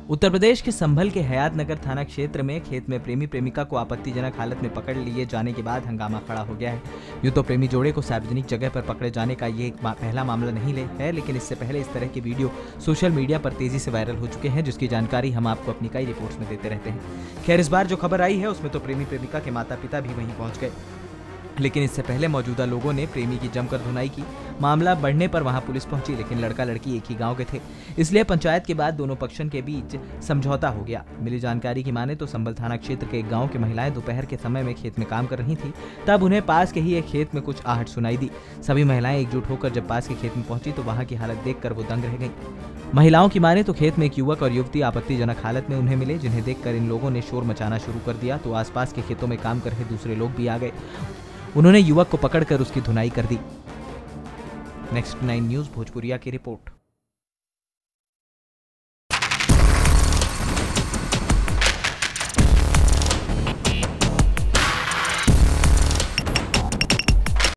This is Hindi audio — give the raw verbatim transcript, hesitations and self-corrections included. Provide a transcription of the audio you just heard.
उत्तर प्रदेश के संभल के हयात नगर थाना क्षेत्र में खेत में प्रेमी प्रेमिका को आपत्तिजनक हालत में पकड़ लिए जाने के बाद हंगामा खड़ा हो गया है। यूं तो प्रेमी जोड़े को सार्वजनिक जगह पर पकड़े जाने का ये एक पहला मामला नहीं है, लेकिन इससे पहले इस तरह के वीडियो सोशल मीडिया पर तेजी से वायरल हो चुके हैं, जिसकी जानकारी हम आपको अपनी कई रिपोर्ट्स में देते रहते हैं। खैर, इस बार जो खबर आई है उसमें तो प्रेमी प्रेमिका के माता पिता भी वहीं पहुंच गए, लेकिन इससे पहले मौजूदा लोगों ने प्रेमी की जमकर धुनाई की। मामला बढ़ने पर वहां पुलिस पहुंची, लेकिन लड़का लड़की एक ही गांव के थे, इसलिए पंचायत के बाद दोनों पक्षों के बीच समझौता हो गया। मिली जानकारी की माने तो संभल थाना क्षेत्र के एक गांव की महिलाएं दोपहर के समय में खेत में काम कर रही थी, तब उन्हें पास के ही एक खेत में कुछ आहट सुनाई दी। सभी महिलाएं एकजुट होकर जब पास के खेत में पहुंची तो वहां की हालत देखकर वो दंग रह गई। महिलाओं की माने तो खेत में एक युवक और युवती आपत्तिजनक हालत में उन्हें मिले, जिन्हें देखकर इन लोगों ने शोर मचाना शुरू कर दिया तो आसपास के खेतों में काम कर रहे दूसरे लोग भी आ गए। उन्होंने युवक को पकड़कर उसकी धुनाई कर दी। नेक्स्ट नाइन न्यूज भोजपुरिया की रिपोर्ट।